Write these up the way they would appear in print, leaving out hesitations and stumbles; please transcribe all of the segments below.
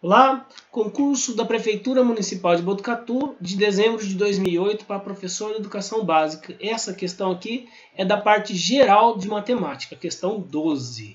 Olá, concurso da Prefeitura Municipal de Botucatu, de dezembro de 2008, para professor de Educação Básica. Essa questão aqui é da parte geral de matemática, questão 12.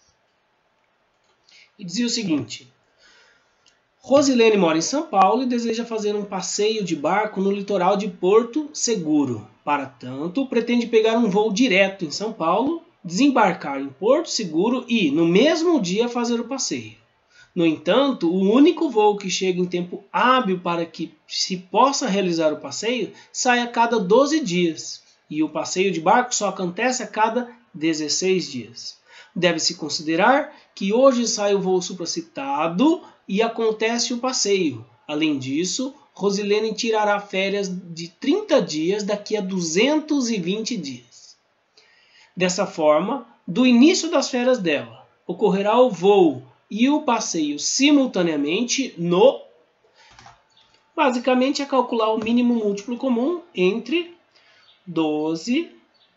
E dizia o seguinte: Rosilene mora em São Paulo e deseja fazer um passeio de barco no litoral de Porto Seguro. Para tanto, pretende pegar um voo direto em São Paulo, desembarcar em Porto Seguro e, no mesmo dia, fazer o passeio. No entanto, o único voo que chega em tempo hábil para que se possa realizar o passeio sai a cada 12 dias, e o passeio de barco só acontece a cada 16 dias. Deve-se considerar que hoje sai o voo supracitado e acontece o passeio. Além disso, Rosilene tirará férias de 30 dias daqui a 220 dias. Dessa forma, do início das férias dela, ocorrerá o voo e o passeio simultaneamente no... Basicamente é calcular o mínimo múltiplo comum entre 12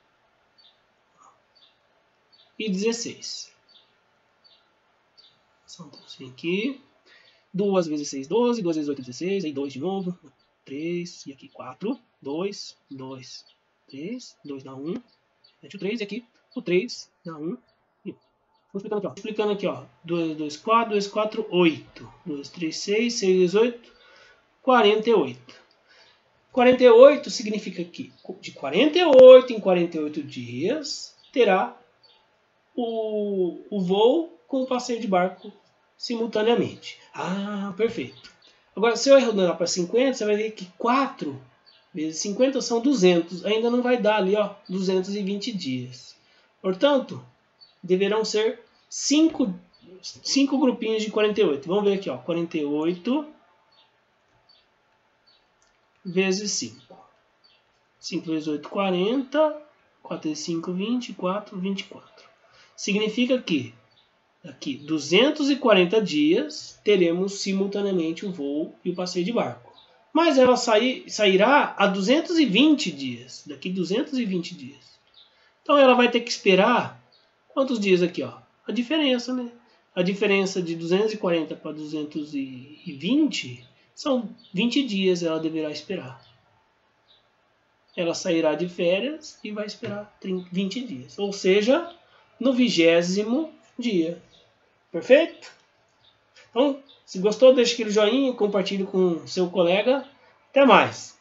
e 16. Então, aqui, 2 vezes 6, 12, 2 vezes 8, 16, aí 2 de novo, 3, e aqui 4, 2, 2, 3, 2 dá 1, mete o 3, e aqui o 3 dá 1, e 1. Vou explicando aqui, ó. 2, 2, 4, 2, 4, 8. 2, 3, 6, 6, 18, 48. 48 significa que de 48 em 48 dias terá o voo com o passeio de barco simultaneamente. Ah, perfeito. Agora, se eu arredondar para 50, você vai ver que 4 vezes 50 são 200. Ainda não vai dar ali, ó, 220 dias. Portanto, deverão ser 5 grupinhos de 48. Vamos ver aqui, ó, 48 vezes 5. 5 vezes 8, 40. 4 vezes 5, 24, 24. Significa que daqui 240 dias teremos simultaneamente o voo e o passeio de barco. Mas ela sairá a 220 dias. Daqui 220 dias. Então ela vai ter que esperar quantos dias aqui, ó? A diferença, né? A diferença de 240 para 220 são 20 dias ela deverá esperar. Ela sairá de férias e vai esperar 20 dias. Ou seja, no 20º dia. Perfeito? Então, se gostou, deixe aquele joinha, compartilhe com seu colega. Até mais!